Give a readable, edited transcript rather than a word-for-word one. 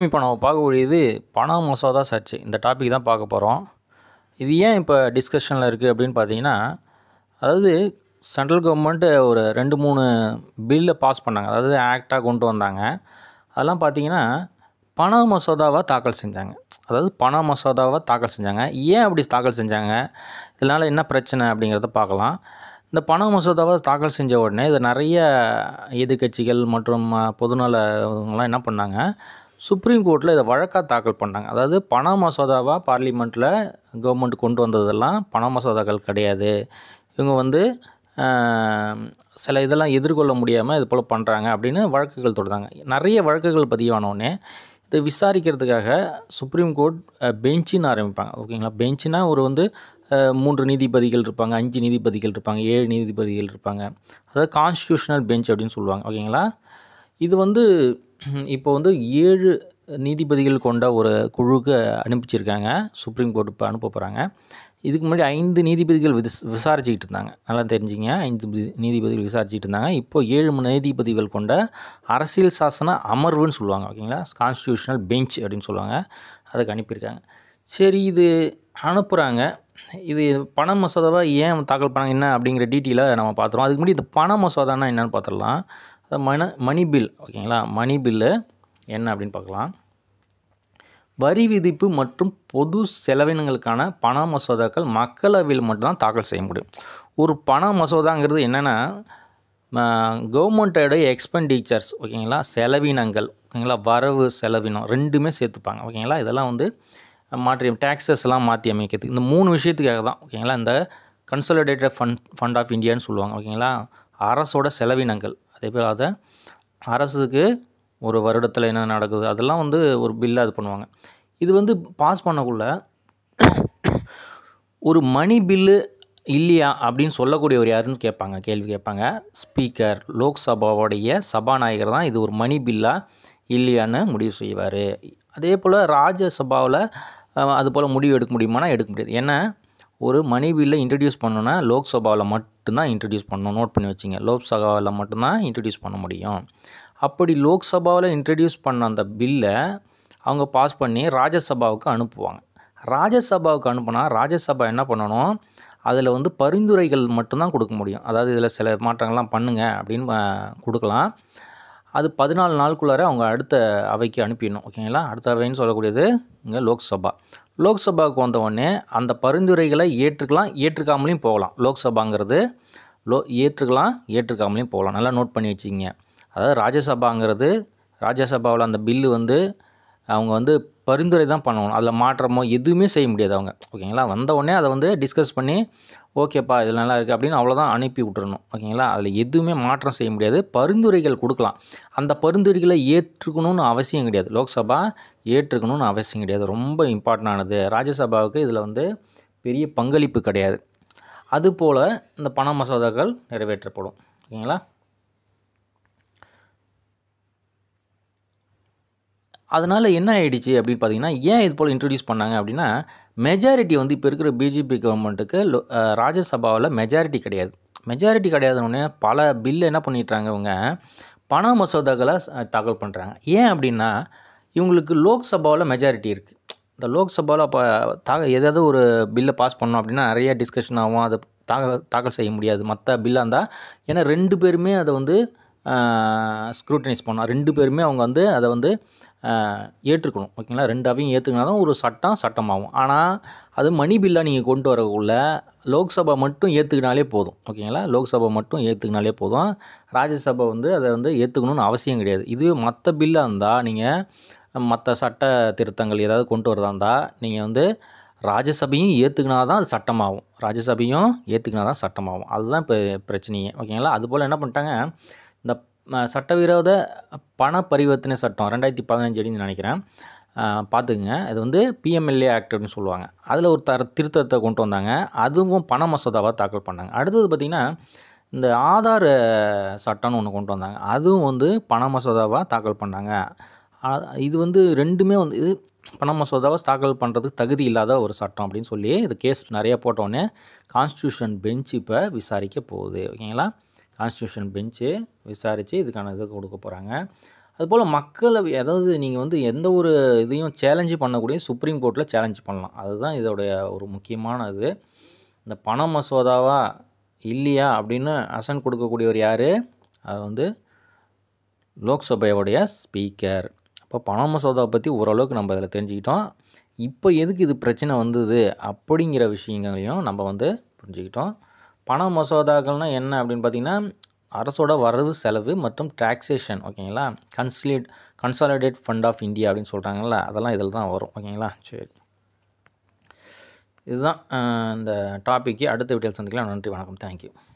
இப்போ நம்ம பார்க்கக்கூடியது பண மசோதா சர்ச்சை. இந்த டாபிக் தான் பார்க்க போகிறோம். இது ஏன் இப்போ டிஸ்கஷனில் இருக்குது அப்படின்னு பார்த்தீங்கன்னா, அதாவது சென்ட்ரல் கவர்மெண்ட் ஒரு 2, 3 பில்லை பாஸ் பண்ணாங்க. அதாவது ஆக்டாக கொண்டு வந்தாங்க. அதெல்லாம் பார்த்தீங்கன்னா பண மசோதாவாக தாக்கல் செஞ்சாங்க. ஏன் அப்படி தாக்கல் செஞ்சாங்க, இதனால் என்ன பிரச்சனை அப்படிங்கிறத பார்க்கலாம். இந்த பண மசோதாவை தாக்கல் செஞ்ச உடனே இதை நிறைய எதிர்க்கட்சிகள் மற்றும் பொதுநலவங்களாம் என்ன பண்ணாங்க, சுப்ரீம் கோர்ட்டில் இதை வழக்காக தாக்கல் பண்ணாங்க. அதாவது பண மசோதாவாக பார்லிமெண்ட்டில் கவர்மெண்ட் கொண்டு வந்ததெல்லாம் பண மசோதாக்கள் கிடையாது, இவங்க சில இதெல்லாம் எதிர்கொள்ள முடியாமல் இது போல் பண்ணுறாங்க அப்படின்னு வழக்குகள் தொடுத்தாங்க. நிறைய வழக்குகள் பதிவானோடனே இதை விசாரிக்கிறதுக்காக சுப்ரீம் கோர்ட் பெஞ்சின்னு ஆரம்பிப்பாங்க. ஓகேங்களா, பெஞ்சுனா ஒரு 3 நீதிபதிகள் இருப்பாங்க, 5 நீதிபதிகள் இருப்பாங்க, 7 நீதிபதிகள் இருப்பாங்க. அதாவது கான்ஸ்டியூஷனல் பெஞ்ச் அப்படின்னு சொல்லுவாங்க. ஓகேங்களா, இது இப்போ 7 நீதிபதிகள் கொண்ட ஒரு குழுக்கு அனுப்பிச்சிருக்காங்க. சுப்ரீம் கோர்ட் இப்போ அனுப்ப போகிறாங்க. இதுக்கு முன்னாடி 5 நீதிபதிகள் விசாரிச்சுக்கிட்டு இருந்தாங்க. நல்லா தெரிஞ்சுங்க, 5 நீதிபதிகள் விசாரிச்சுக்கிட்டு இருந்தாங்க. இப்போது 7 நீதிபதிகள் கொண்ட அரசியல் சாசன அமர்வுன்னு சொல்லுவாங்க. ஓகேங்களா, கான்ஸ்டியூஷனல் பெஞ்ச் அப்படின்னு சொல்லுவாங்க. அதுக்கு அனுப்பியிருக்காங்க. சரி, இது அனுப்புகிறாங்க. இது பண மசோதாவை ஏன் தாக்கல் பண்ணாங்க என்ன அப்படிங்கிற டீட்டெயிலாக நம்ம பார்த்துருவோம். அதுக்கு முன்னாடி இந்த பண மசோதானா என்னென்னு பார்த்துடலாம். Money bill. ஓகேங்களா, மணி பில்லு என்ன அப்படின்னு பார்க்கலாம். வரி விதிப்பு மற்றும் பொது செலவினங்களுக்கான பண மசோதாக்கள் மக்களவையில் மட்டும்தான் தாக்கல் செய்ய முடியும். ஒரு பண மசோதாங்கிறது என்னென்னா, கவர்மெண்ட்டோடைய எக்ஸ்பெண்டிச்சர்ஸ், ஓகேங்களா, செலவினங்கள், ஓகேங்களா, வரவு செலவினம் ரெண்டுமே சேர்த்துப்பாங்க. ஓகேங்களா, இதெல்லாம் மாற்றி டேக்ஸஸ் எல்லாம் மாற்றி அமைக்கிறதுக்கு இந்த 3 விஷயத்துக்காக தான். ஓகேங்களா, இந்த கன்சாலிடேட்டட் ஃபண்ட் ஆஃப் இந்தியான்னு சொல்லுவாங்க. ஓகேங்களா, அரசோட செலவினங்கள், அதே போல் அதை அரசுக்கு ஒரு வருடத்தில் என்ன நடக்குது அதெல்லாம் ஒரு பில்லாக இது பண்ணுவாங்க. இது பாஸ் பண்ணக்குள்ள ஒரு மணி பில்லு இல்லையா அப்படின்னு சொல்லக்கூடியவர் யாருன்னு கேள்வி கேட்பாங்க. ஸ்பீக்கர், லோக்சபாவுடைய சபாநாயகர் தான் இது ஒரு மணி பில்லா இல்லையான்னு முடிவு செய்வார். அதே போல் ராஜ்யசபாவில் அது போல் முடிவு எடுக்க முடியுமானா எடுக்க முடியாது. ஏன்னா ஒரு மணி பில்லை இன்ட்ரடியூஸ் பண்ணணுன்னா லோக்சபாவில் மட்டும்தான் இன்ட்ரடியூஸ் பண்ணணும். நோட் பண்ணி வச்சிங்க, லோக்சபாவில் மட்டும்தான் இன்ட்ரடியூஸ் பண்ண முடியும். அப்படி லோக்சபாவில் இன்ட்ரடியூஸ் பண்ண அந்த பில்லை அவங்க பாஸ் பண்ணி ராஜ்யசபாவுக்கு அனுப்புவாங்க. ராஜ்யசபாவுக்கு அனுப்புனா ராஜ்யசபா என்ன பண்ணணும், அதில் பரிந்துரைகள் மட்டும்தான் கொடுக்க முடியும். அதாவது இதில் சில மாற்றங்கள்லாம் பண்ணுங்க அப்படின்னு கொடுக்கலாம். அது 14 நாளுக்குள்ளார அவங்க அடுத்த அவைக்கு அனுப்பிடணும். ஓகேங்களா, அடுத்த அவைன்னு சொல்லக்கூடியது இங்கே லோக்சபா. லோக்சபாவுக்கு வந்தவுடனே அந்த பரிந்துரைகளை ஏற்றுக்கலாம், ஏற்றுக்காமலையும் போகலாம். லோக்சபாங்கிறது ஏற்றுக்கலாம், ஏற்றுக்காமலையும் போகலாம். நல்லா நோட் பண்ணி வச்சுக்கிங்க. அதாவது ராஜ்யசபாவில் அந்த பில்லு அவங்க பரிந்துரை தான் பண்ணணும். அதில் மாற்றமோ எதுவுமே செய்ய முடியாது அவங்க. ஓகேங்களா, வந்தவுடனே அதை டிஸ்கஸ் பண்ணி ஓகேப்பா இது நல்லா இருக்குது அப்படின்னு அவ்வளோதான் அனுப்பி விட்டுறணும். ஓகேங்களா, அதில் எதுவுமே மாற்றம் செய்ய முடியாது. பரிந்துரைகள் கொடுக்கலாம். அந்த பரிந்துரைகளை ஏற்றுக்கணும்னு அவசியம் கிடையாது. லோக்சபா ஏற்றுக்கணும்னு அவசியம் கிடையாது. ரொம்ப இம்பார்ட்டண்டானது. ராஜ்யசபாவுக்கு இதில் பெரிய பங்களிப்பு கிடையாது. அதுபோல் இந்த பண மசோதாக்கள் நிறைவேற்றப்படும். ஓகேங்களா, அதனால் என்ன ஆகிடுச்சு அப்படின்னு பார்த்தீங்கன்னா, ஏன் இது போல் இன்ட்ரடியூஸ் பண்ணாங்க அப்படின்னா, மெஜாரிட்டி இப்போ இருக்கிற பிஜேபி கவர்மெண்ட்டுக்கு ராஜ்யசபாவில் மெஜாரிட்டி கிடையாது. மெஜாரிட்டி கிடையாதுன்னொடனே பல பில்லு என்ன பண்ணிட்டாங்க, இவங்க பண மசோதாக்களை தாக்கல் பண்ணுறாங்க. ஏன் அப்படின்னா, இவங்களுக்கு லோக்சபாவில் மெஜாரிட்டி இருக்குது. இந்த லோக்சபாவில் அப்போ ஏதாவது ஒரு பில்லை பாஸ் பண்ணோம் அப்படின்னா நிறைய டிஸ்கஷன் ஆகும். அதை தாக்கல் செய்ய முடியாது மற்ற பில்லாக இருந்தால். ஏன்னா 2 பேருமே அதை ஸ்க்ரூட்டனைஸ் பண்ணோம். 2 பேருமே அவங்க அதை ஏற்றுக்கணும். ஓகேங்களா, 2 அவையும் ஏற்றுக்கினா தான் ஒரு சட்டமாகும். ஆனால் அது மணி பில்லாக நீங்கள் கொண்டு வரக்குள்ள லோக்சபா மட்டும் ஏற்றுக்கினாலே போதும். ஓகேங்களா, லோக்சபா மட்டும் ஏற்றுக்கினாலே போதும். ராஜ்யசபா அதை ஏற்றுக்கணும்னு அவசியம் கிடையாது. இதுவே மற்ற பில்லாக இருந்தால், நீங்கள் மற்ற சட்ட திருத்தங்கள் ஏதாவது கொண்டு வரதா இருந்தால் நீங்கள் ராஜ்யசபையும் ஏற்றுக்கினா தான் அது சட்டமாகும். அதுதான் இப்போ பிரச்சனையே. ஓகேங்களா, அதுபோல் என்ன பண்ணிட்டாங்க, இந்த சட்டவிரோத பண பரிவர்த்தனை சட்டம் 2015 அப்படின்னு நினைக்கிறேன், பார்த்துக்குங்க. இது பிஎம்எல்ஏ ஆக்ட் அப்படின்னு சொல்லுவாங்க. அதில் ஒரு திருத்தத்தை கொண்டு வந்தாங்க. அதுவும் பண மசோதாவாக தாக்கல் பண்ணாங்க. அடுத்தது பார்த்திங்கன்னா, இந்த ஆதார் சட்டம்னு ஒன்று கொண்டு வந்தாங்க. அதுவும் பண மசோதாவாக தாக்கல் பண்ணாங்க. இது ரெண்டுமே இது பண மசோதாவை தாக்கல் பண்ணுறதுக்கு தகுதி இல்லாத ஒரு சட்டம் அப்படின்னு சொல்லி இது கேஸ் நிறையா போட்டோடனே கான்ஸ்டியூஷன் பெஞ்ச் இப்போ விசாரிக்க போகுது. ஓகேங்களா, கான்ஸ்டியூஷன் பெஞ்சு விசாரித்து இதுக்கான இது கொடுக்க போகிறாங்க. அதுபோல் மக்களவை அதாவது நீங்கள் வந்து எந்த ஒரு இதையும் சேலஞ்சு பண்ணக்கூடிய சுப்ரீம் கோர்ட்டில் சேலஞ்ச் பண்ணலாம். அதுதான் இதோடைய ஒரு முக்கியமான இது. இந்த பண மசோதாவா இல்லையா அப்படின்னு அசன் கொடுக்கக்கூடியவர் யார்? அது வந்து லோக்சபையோடைய ஸ்பீக்கர். அப்போ பண மசோதாவை பற்றி ஓரளவுக்கு நம்ம இதில் தெரிஞ்சுக்கிட்டோம். இப்போ எதுக்கு இது பிரச்சனை வந்தது அப்படிங்கிற விஷயங்களையும் நம்ம வந்து புரிஞ்சுக்கிட்டோம். பண மசோதாக்கள்னால் என்ன அப்படின்னு பார்த்திங்கன்னா, அரசோட வரவு செலவு மற்றும் டாக்ஸேஷன், ஓகேங்களா? கன்சாலிடேட் ஃபண்ட் ஆஃப் இந்தியா அப்படின்னு சொல்கிறாங்கல்ல, அதெல்லாம் இதில் தான் வரும், ஓகேங்களா? சரி, இதுதான் இந்த டாப்பிக்கு. அடுத்த வீடியோவில் சந்திக்கலாம். நன்றி, வணக்கம், தேங்க்யூ.